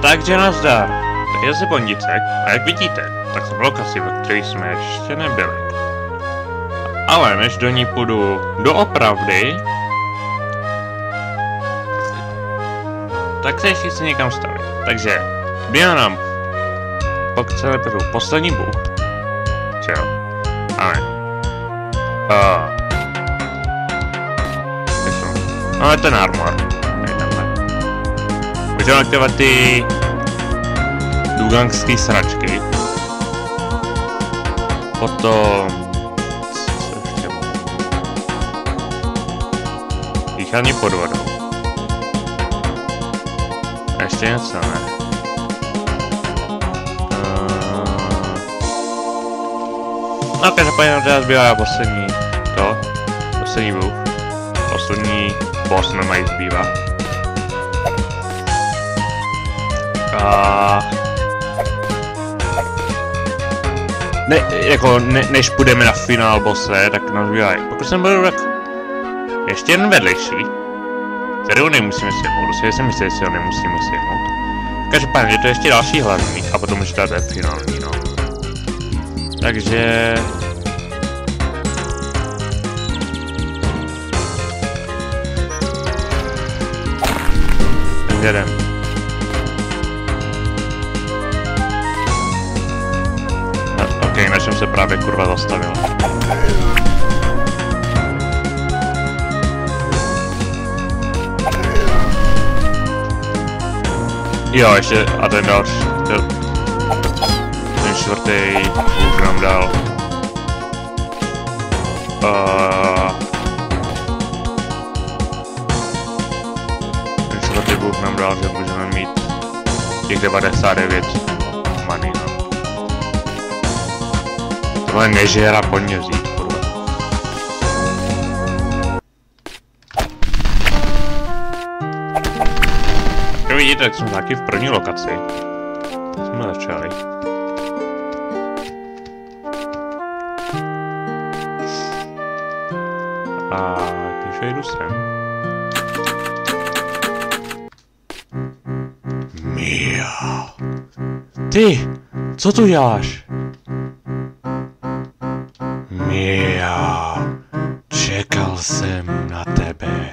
Takže nazdar. Tady je Bondicek a jak vidíte, tak jsem v lokaci, ve které jsme ještě nebyli. Ale než do ní půjdu doopravdy, tak se ještě chci někam stavit. Takže bývá nám, pokud se nepětu, poslední bůh. Čeho? Ale. No, ten armor. Můžeme aktivovat ty dugangský sračky. Potom... co ještě můžu? Dýchání pod vodou. A ještě něco, ne? No, každopádně teda zbývá poslední to. Poslední bůh. Poslední boss nemají zbývá. Než půjdeme na finál bosse, tak nám zbývá. Pokud jsem byl tak ještě jeden vedlejší, kterou nemusíme sejmout, dosadě jsem myslel, že si ho nemusíme sejmout. Každopádně je to ještě další hlavní a potom už to je finální, no. Takže... jedem. Ok, na čem se právě kurva zastavil. Jo, ještě a ten další. Ten čtvrtý už nám dal. Ten čtvrtý bůh nám dal, že můžeme mít těch 99 money, no. Tohle nežera po ně vzít, kurva. Jak vidíte, tak jsme taky v první lokaci. Tak jsme začali. A když jdu sem. Mia. Ty, co tu děláš? Mia, čekal jsem na tebe.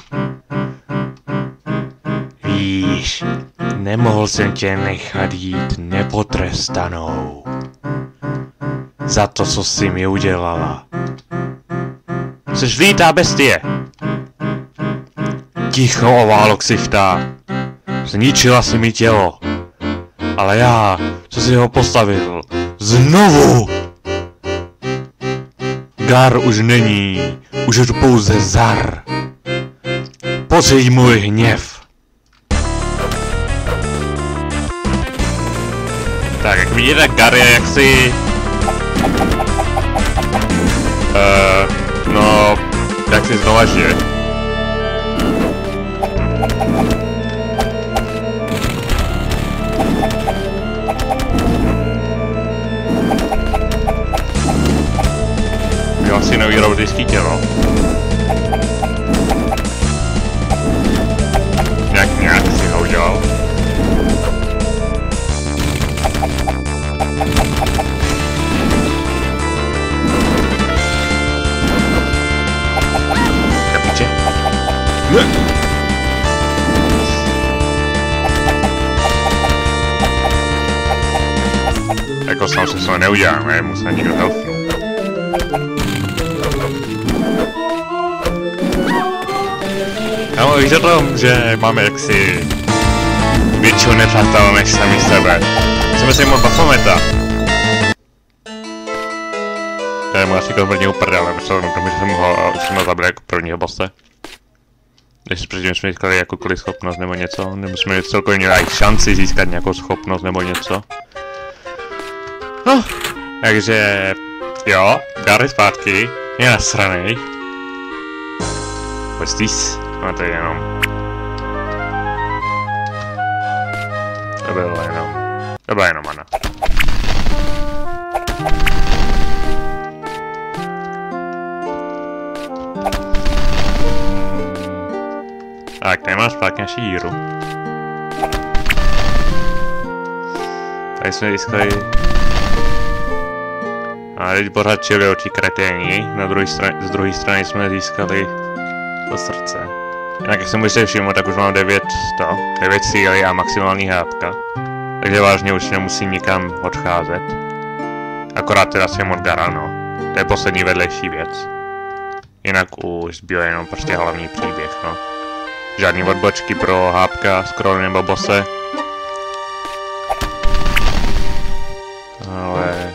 Víš, nemohl jsem tě nechat jít nepotrestanou. Za to, co jsi mi udělala. Jsi zlítá bestie. Ticho, oválo ksichtá. Zničila si mi tělo. Ale já, co si ho postavil, znovu! Gar už není, už je tu pouze Zar. Pocíť můj hněv. Tak, jak vidíte, Gar je jaksi... no, jak si znova žije. Jo, asi nový robotický tělo. Nějak si ho udělal. Kapiče? Ne! Jako sám se to neuděláme, musí někdo helpnout. Já mám víš o tom, že máme jaksi většího nepřátel než sami sebe. Musíme si moc Bafometa. To je mu asi kompletně uprdele, protože jsem ho zabili jako prvního bosse. Když předtím jsme získali jakoukoliv schopnost nebo něco, nebo jsme celkově měli šanci získat nějakou schopnost nebo něco. No, takže jo, Gary zpátky, je nasranej. Pojď no to je jenom. To bylo jenom mana. Tak, tady mám zpátky naši jíru. Tady jsme získali... A teď pořád čili oči kreténi, z druhé strany jsme získali to srdce. Jinak jak jsem můžete všimnout, tak už mám 9 síly a maximální hápka. Takže vážně už nemusím nikam odcházet. Akorát teda jsem od Gara, no. To je poslední vedlejší věc. Jinak už zbývá jenom prostě hlavní příběh, no. Žádný odbočky pro hápka, scroll nebo bose. Ale...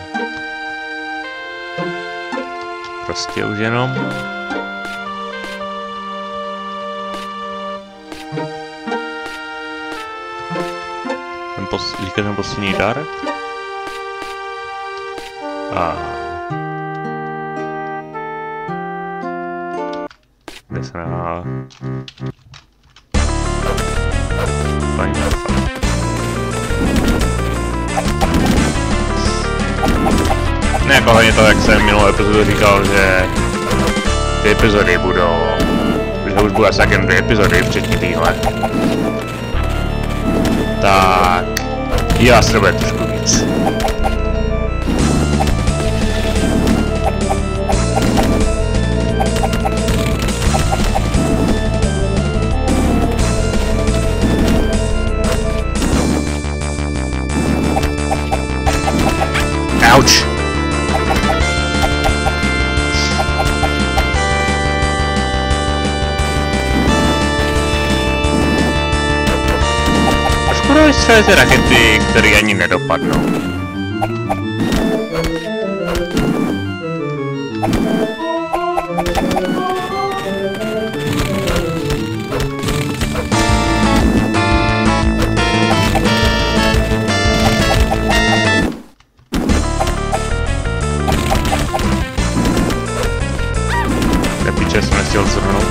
prostě už jenom... Říká ten poslední dar? Kde se na... Ne, jako hlavně to, jak jsem minulou epizodu říkal, že ty epizody budou... že už bude asi jen 2 epizody, včetně týhle. Tak... já se bude trošku víc. Ouch! Škoda vystřelit rakety, které ani nedopadnou. Nepíče jsem nechtěl zhrnout.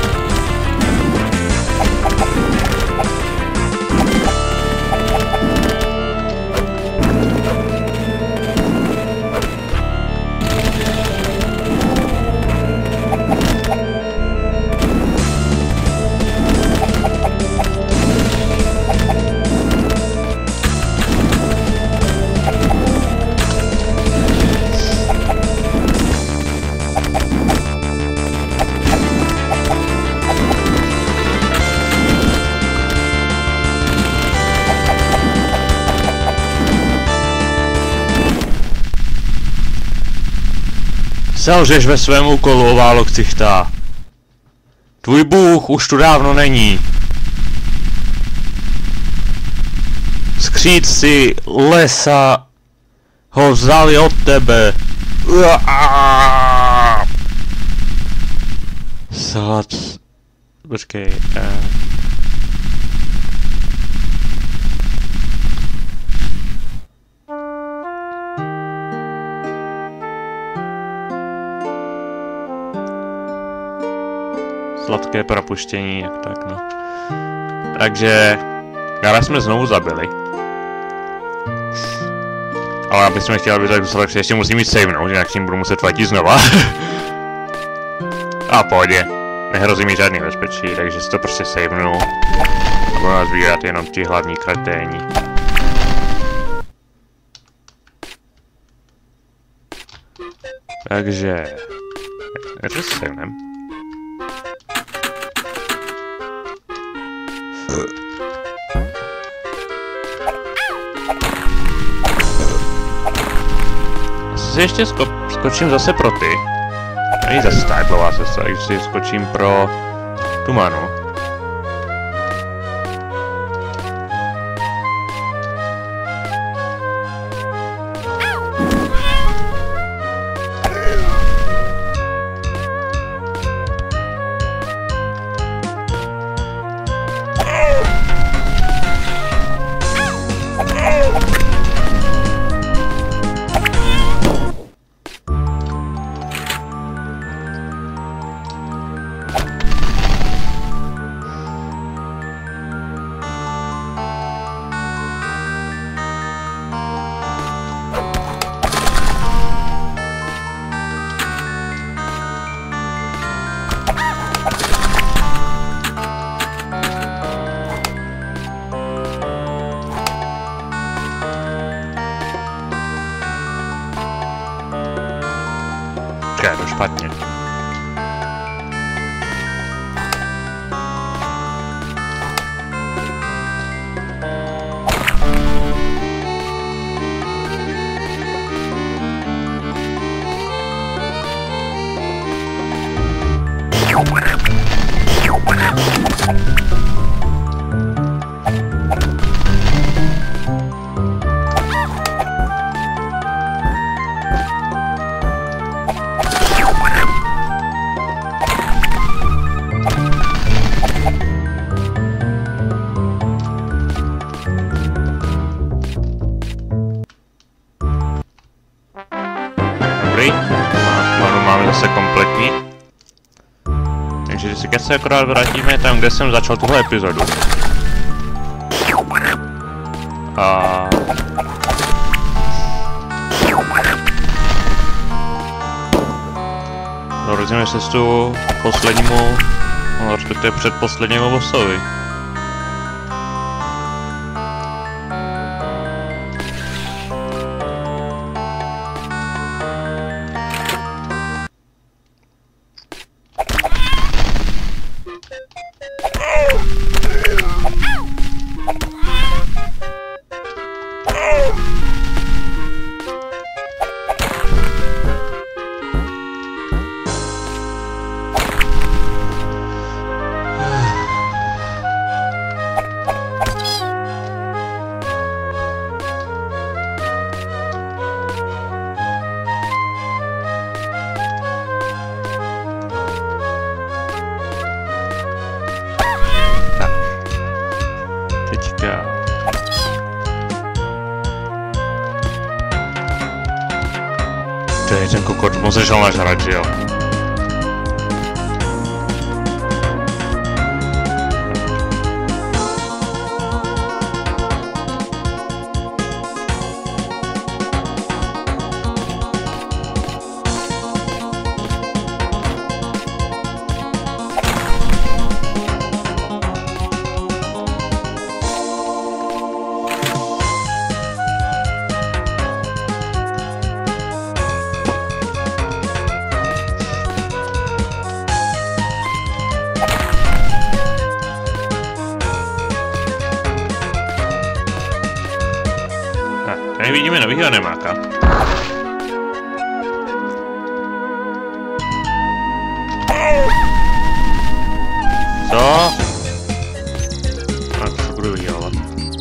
Selžeš ve svém úkolu, Oválo ksichtá. Tvůj bůh už tu dávno není. Skřídci lesa ho vzali od tebe. Slad... Počkej... Sladké propuštění, jak tak, no. Takže... Gara jsme znovu zabili. Ale aby jsme chtěli, aby to tak dostalo, tak ještě musím jít savenout, jinak tím budu muset vletit znova. A pohodě. Nehrozí mi žádný bezpečí, takže si to prostě savenu. A budu nás sbírat jenom ti hlavní kreténi. Takže... Jak to savenem? Si ještě skočím zase pro ty. Není zase stylová cesta, takže si skočím pro Tumanu. Počkej, to špatně. Zase kompletní. Takže si keď se akorát vrátíme tam, kde jsem začal tuhle epizodu. A... Dorazíme cestu poslednímu, no respektive předposlednímu bossovi. Ten kokot moc začal nažrat, že jo? Tady vidíme novýho nemáka. Co? A to se budu vydělat.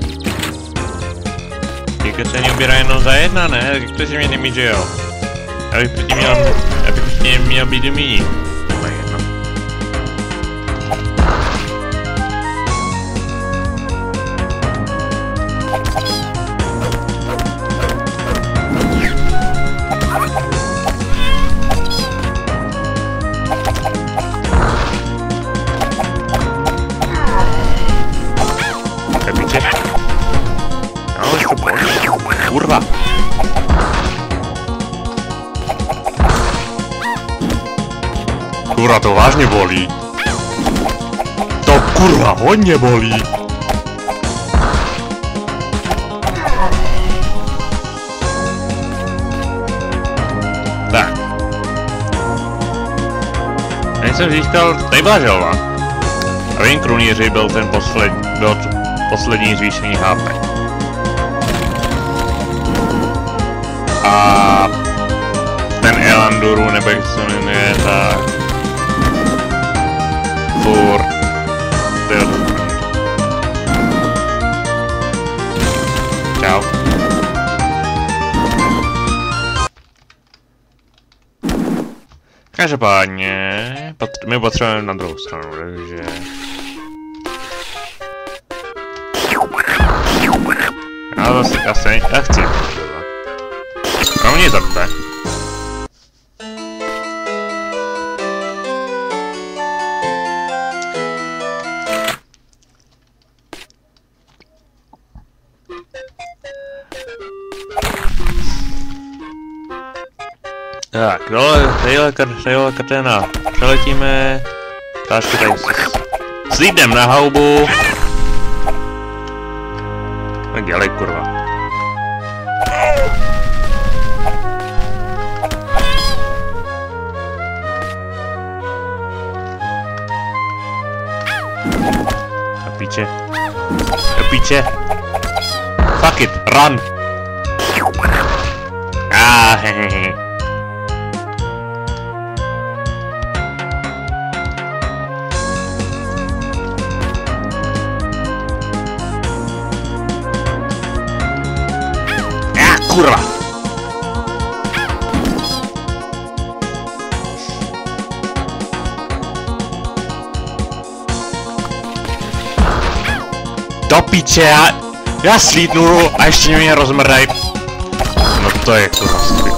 Díky se neubírá jenom za jedna, ne? Jak to, že mě nemí, že jo? Já bych proti měl být míní. To je jedno. Kurva! Kurva, to vážně bolí. To kurva hodně bolí. Tak. Já jsem získal, tady byla želva. A jen krunýři byl ten poslední zvýšení HP. A ten Elanduru, nebo jak se jmenuje, tak furt čau. Každopádně, my potřebujeme na druhou stranu, takže... Já zase asi, já chci. Pro mě zrte. Tak, tadyhle katéna. Přeletíme. Ptáčky tady s lídem na houbu. Tak dělej, kurva. píče. Do píče. Fuck it, run! Hehehe. Kurva! Do piče, já slítnu a ještě mě rozmrdaj. No to je kurva střih.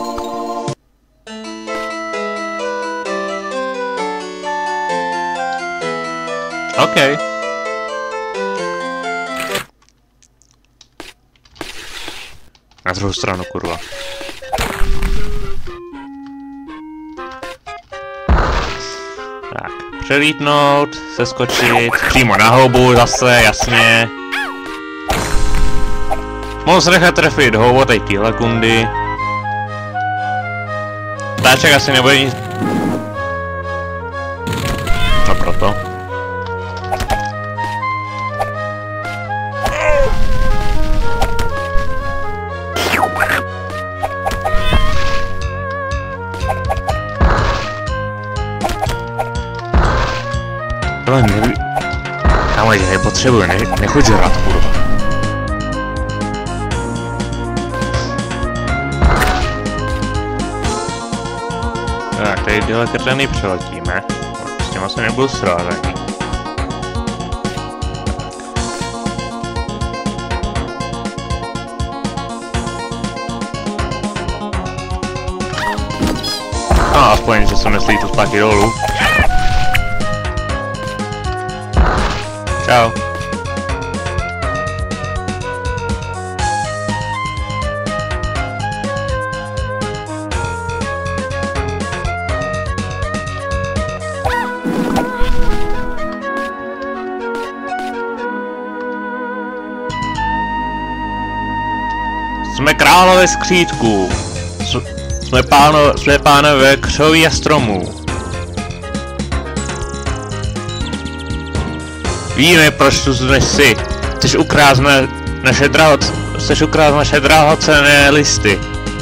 OK. Na druhou stranu, kurva. Tak, přelítnout, seskočit, přímo na houbu zase, jasně. Mohl se nechat trefit houbu tady týhle kundy. Ptáček asi nebude nic. No proto. Ale neví... Kámo, že nepotřebuji, nechoď žrat, kurva. Tak, tady tyhle krteny přeletíme. S těma se nebudu srát ani. No, aspoň, že se myslí tu zpátky dolů. Čau. Jsme králové skřítků. Jsme pánové křoví a stromů. Víme, proč tu jsi. Chceš ukrást naše drahocenné listy.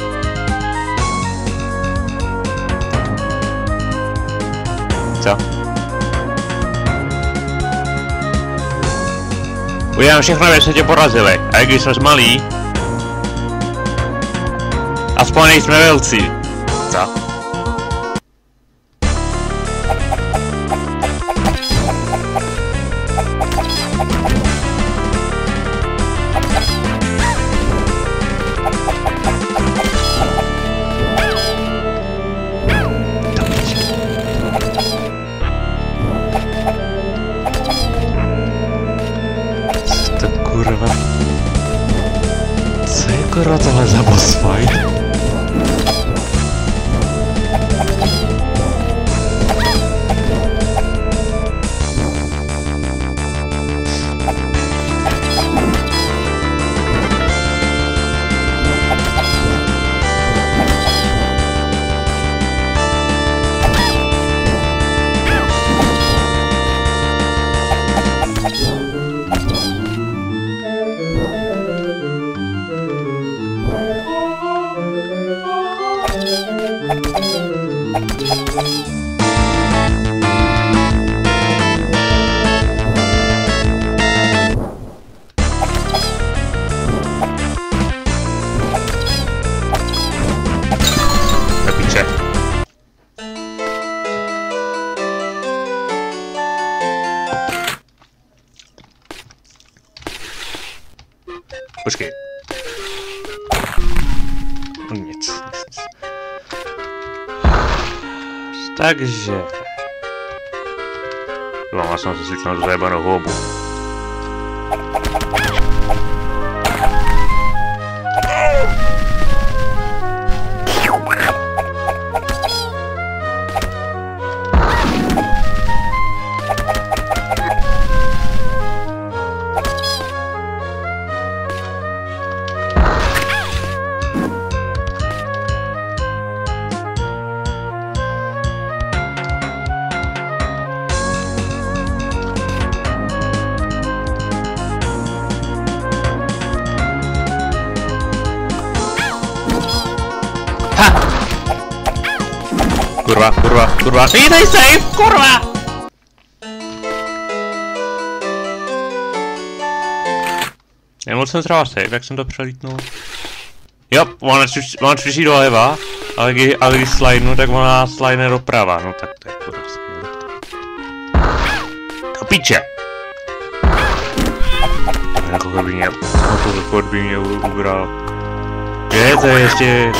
Co? Udělám všechno, aby jsme tě porazili. A když jsme malí, aspoň nejsme velcí. Co? Kurva, tohle za boss fight? Počkej. Nic. Takže... Mám jsem se slíknout zajebanou houbu. Kurva, kurva, kurva. Vítej safe, kurva! Nemohl jsem třeba safe, jak jsem to přelítnul. Jo, ona čučí doleva, ale když slidenu, tak ona slidne doprava. No tak to je kurva skvělé. Do piče! Jako by mě ubral. Je to ještě...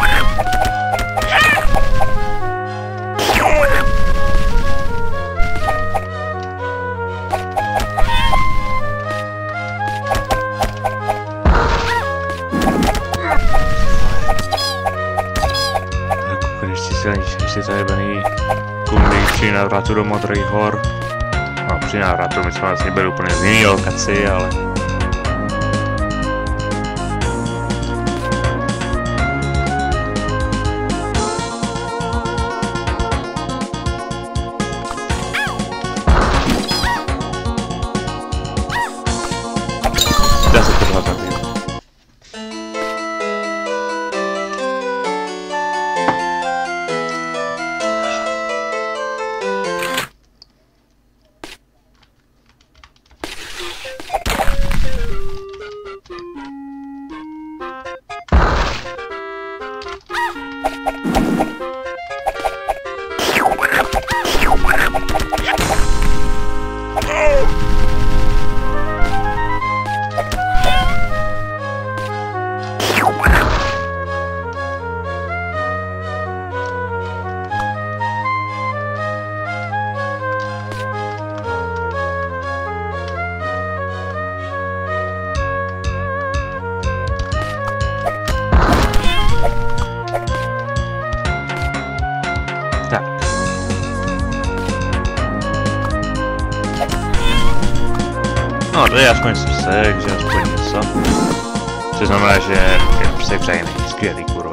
Ještě zajebený kumby při návratu do Modrých hor. No, při návratu, my jsme vlastně byli úplně z jiný lokaci, ale... Dá se to dva zabít. No, to je aspoň sek, že aspoň něco. To znamená, že je prostě přejný, skvělý, kurva.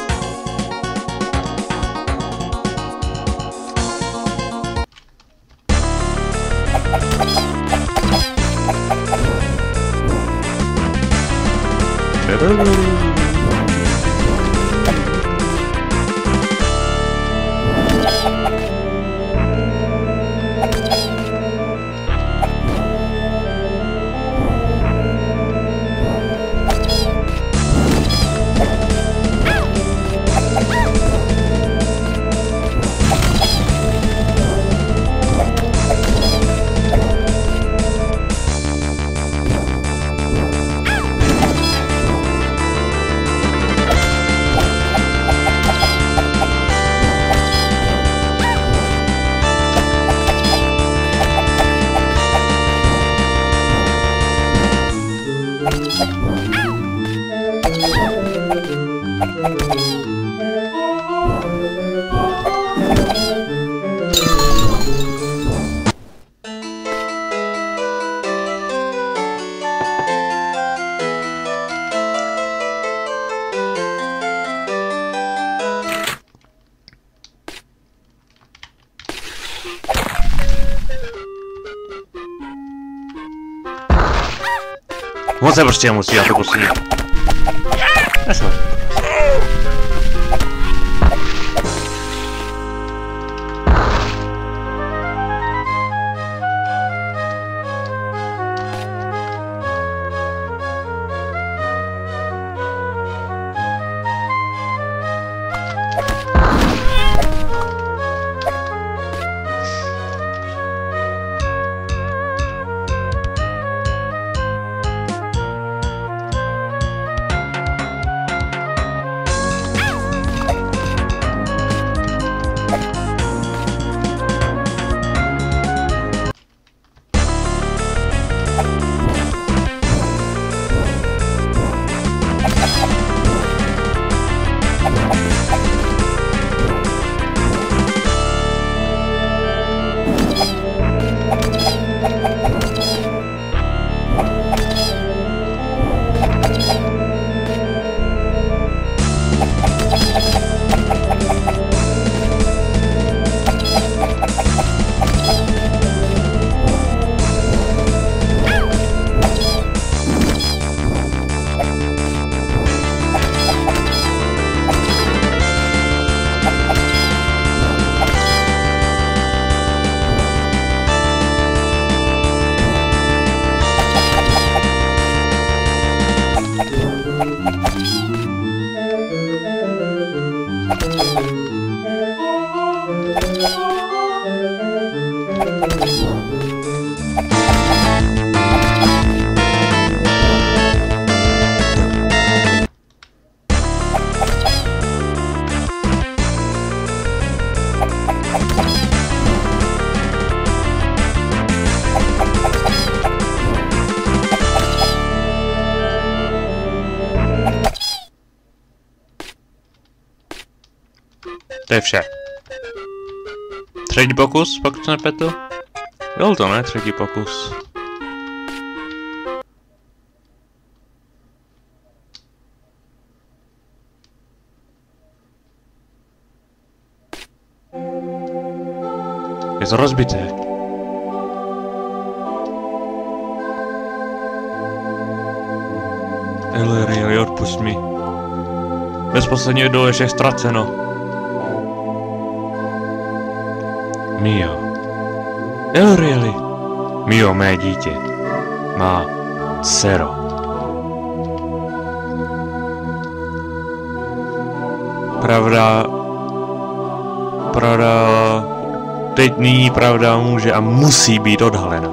On se prostě musí na to poslední. To je vše. Třetí pokus, pokud se nepletu? Byl to, ne? Třetí pokus. Je to rozbité. Ellery, odpust mi. Bez posledního dolu je ztraceno. Mio. Ellery. Mio, mé dítě. Má dcero. Pravda... Teď nyní pravda může a musí být odhalena.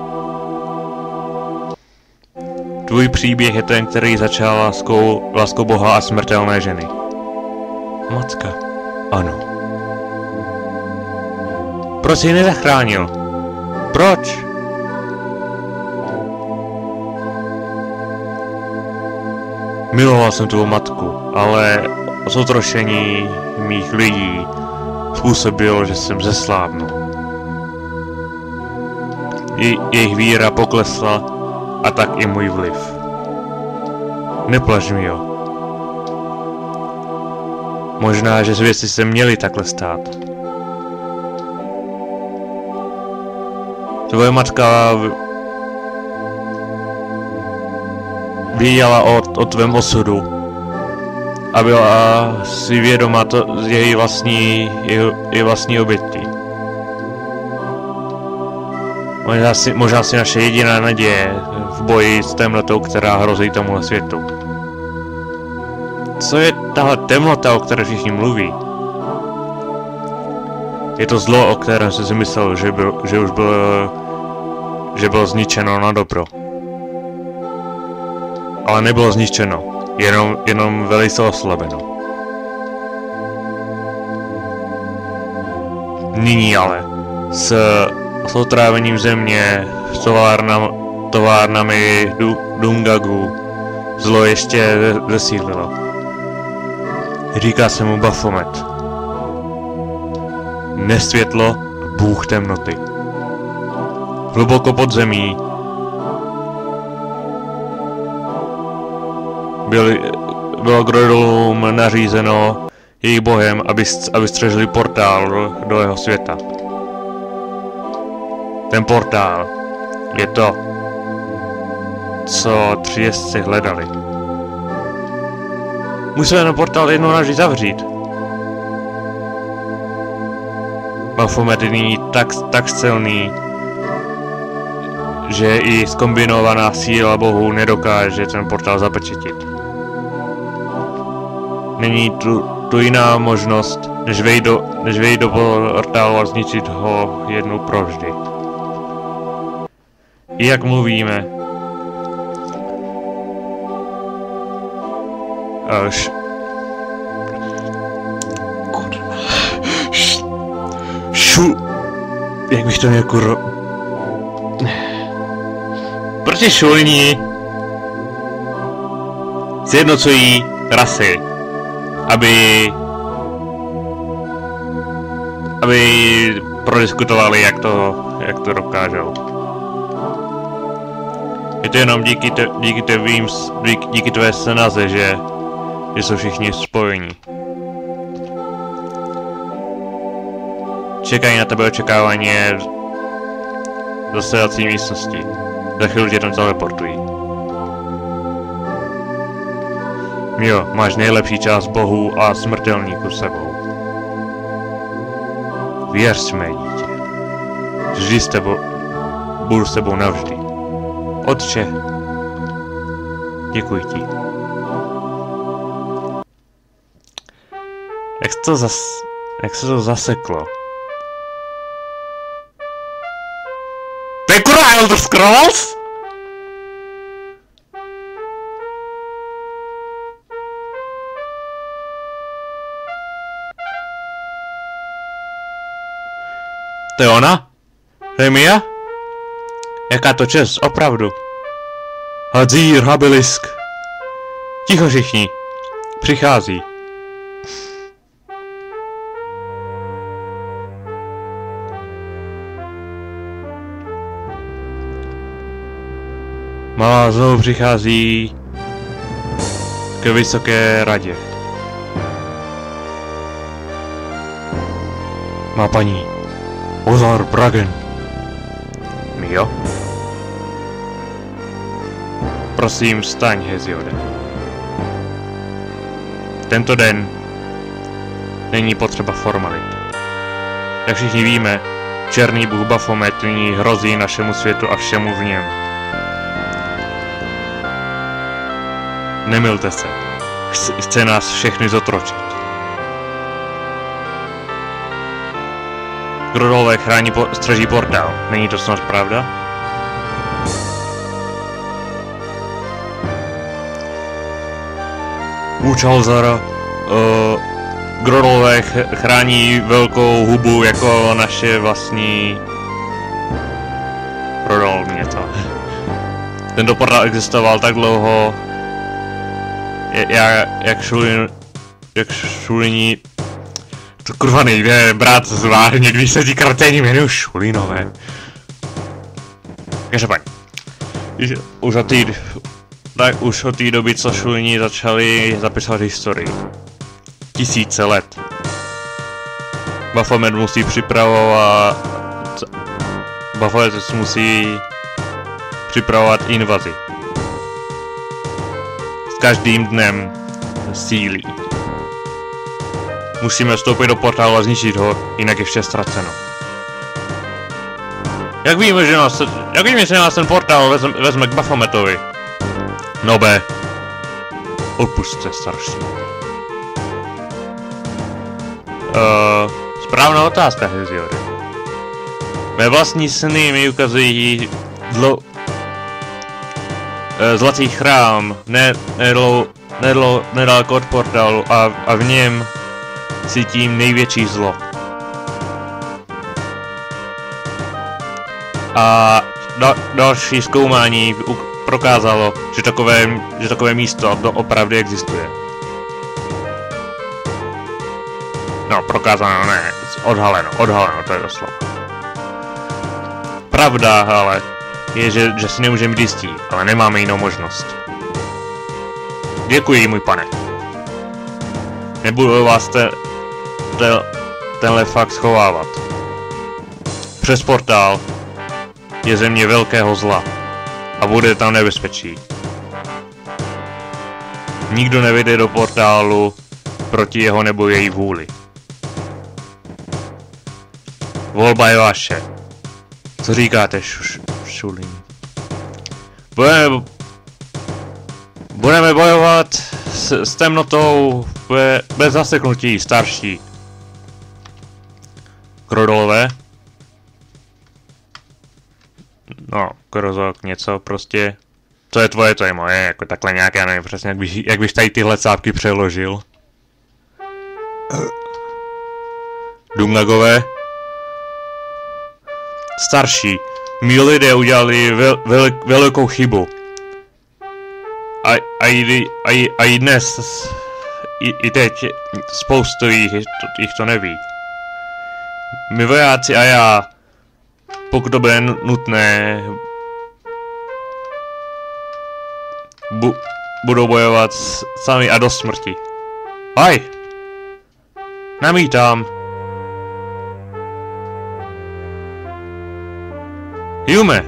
Tvůj příběh je ten, který začal láskou Boha a smrtelné ženy. Matka. Ano. Proč jsi nezachránil? Proč? Miloval jsem tvou matku, ale zotročení mých lidí způsobilo, že jsem zeslábnul. Jejich víra poklesla a tak i můj vliv. Neplač mi, jo. Možná, že věci se měly takhle stát. Tvoje matka věděla o tvém osudu a byla si vědoma její vlastní oběti. Možná si naše jediná naděje v boji s temnotou, která hrozí tomuhle světu. Co je tahle temnota, o které všichni mluví? Je to zlo, o kterém jsem si myslel, že bylo zničeno na dobro. Ale nebylo zničeno, jenom velice oslabeno. Nyní ale, s otrávením země, s továrnami Dungagu, zlo ještě zesílilo. Říká se mu Baphomet. Nesvětlo, bůh temnoty. Hluboko pod zemí bylo Grodolům nařízeno jejich bohem, aby střežili portál do jeho světa. Ten portál je to, co 3 jezdci hledali. Musíme ten portál jednou nažít zavřít. Baphomet je nyní tak silný, že i zkombinovaná síla bohů nedokáže ten portál zapečetit. Není tu jiná možnost, než vejít do portálu a zničit ho jednou provždy. I jak mluvíme, jak bych to měl Proti šulní sjednocují rasy, aby prodiskutovali, jak to dokážou. Je to jenom díky tvé snaze, že jsou všichni spojení. Čekají na tebe očekávání v zasedací místnosti. Za chvíli tě tam teleportují. Jo, máš nejlepší část bohů a smrtelníků s sebou. Věř, mé dítě. Vždy budu s tebou navždy. Otče, děkuji ti. Jak se to zaseklo? To je kurva Elder Scrolls? To je ona? To je Mia? Jaká to čest, opravdu. Hadzír, Habilisk. Ticho všichni. Přichází. Malá znovu přichází k vysoké radě. Má paní Ozar Bragen. Mio? Prosím, vstaň, Hesiode. Tento den není potřeba formalit. Jak všichni víme, černý bůh Baphomet nyní hrozí našemu světu a všemu v něm. Nemilte se. Chce nás všechny zotročit. Grodolové chrání střeží portál. Není to snad pravda? Učalzara, Grodolové chrání velkou hubu jako naše vlastní... Prodal mě to. Tento portál existoval tak dlouho, jak Šulini... To kurva nejde, brat, zvláštně, když se ti kratení jmenují Šulinové. Každopádně. Už od té doby, co Šulini začali zapisovat historii. Tisíce let. Baphomet musí připravovat invazi. S každým dnem sílí. Musíme vstoupit do portálu a zničit ho, jinak je vše ztraceno. Jak víme, že nás ten portál vezme k Baphometovi? Nobe. Odpusťte, starší. Správná otázka, Hesiode. Mé vlastní sny mi ukazují zlatý chrám, nedaleko od portálu a v něm cítím největší zlo. A další zkoumání prokázalo, že takové místo opravdu existuje. No, prokázáno ne, odhaleno, to je doslova. Pravda, ale je, že si nemůžeme být jistí, ale nemáme jinou možnost. Děkuji, můj pane. Nebudu vás tenhle fakt schovávat. Přes portál je země velkého zla a bude tam nebezpečí. Nikdo nevejde do portálu proti jeho nebo její vůli. Volba je vaše. Co říkáte, Šulin? Budeme bojovat s temnotou bez zaseknutí, starší. Grodolové? No, Krozok, něco prostě. Co je tvoje, to je moje, jako takhle nějak, já nevím přesně, jak bych tady tyhle cápky přeložil. Dumnagové? Starší, mí lidé udělali velikou chybu. A i dnes, i teď, spoustu jich to neví. My vojáci a já, pokud to bude nutné, budou bojovat sami a do smrti. Haj! Namítám. Jume!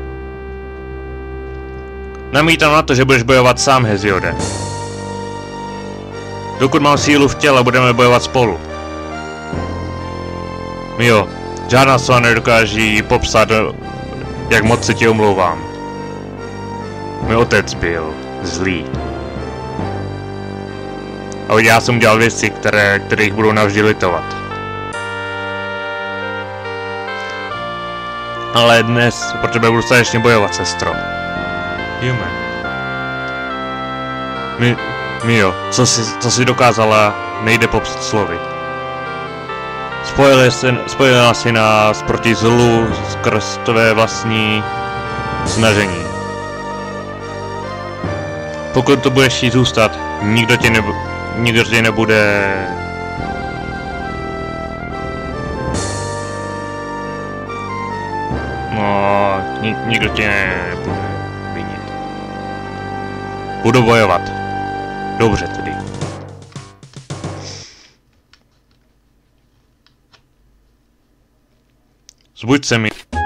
Namítám na to, že budeš bojovat sám, Hesiode. Dokud mám sílu v těle, budeme bojovat spolu. Mio, žádná slova nedokáží popsat, jak moc se ti omlouvám. Můj otec byl zlý. A já jsem udělal věci, kterých budu navždy litovat. Ale dnes pro tebe budu statečně bojovat, sestro. Jume. Mio, co jsi dokázala, nejde popsat slovy. Spojila si nás proti zlu skrz tvé vlastní snažení. Pokud to budeš chtít zůstat, nikdo tě nebude... No, nikdo tě nebude vinit. Budu bojovat. Dobře tedy. Zbuď se mi.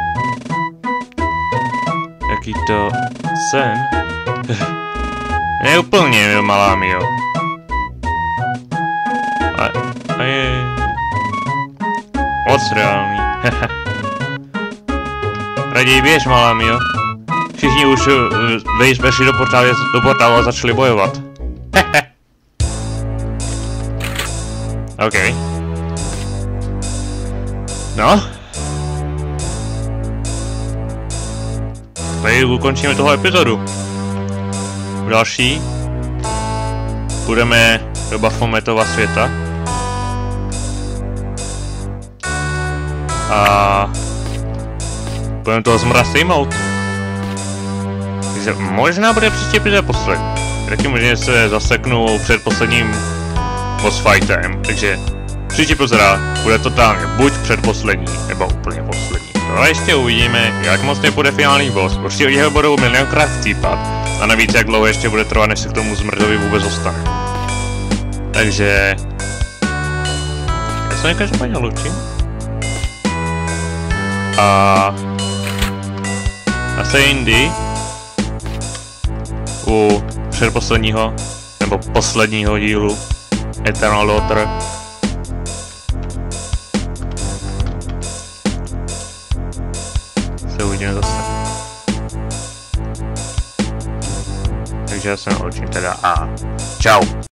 Jaký to sen? Ne úplně, malá mi, jo. A je... Moc reálný. Raději běž, malá mi, jo. Všichni už vešli do portálu a začali bojovat. OK. No. Tady ukončíme tohle epizodu. V další budeme do Baphometova světa. A budeme toho zmra sejmout. Takže možná bude příští epizoda poslední. Taky možná se zaseknu před posledním boss fightem. Takže příští epizoda bude totálně buď předposlední, nebo úplně poslední. No a ještě uvidíme, jak moc bude finální boss. Určitě jeho budou milionkrát chcípat. A navíc jak dlouho ještě bude trvat, než se k tomu zmrdovi vůbec dostane. Takže... Já se každopádně loučím. A se jindy u předposledního nebo posledního dílu Eternal Daughter se uvidíme zase. Takže já se loučím teda a čau.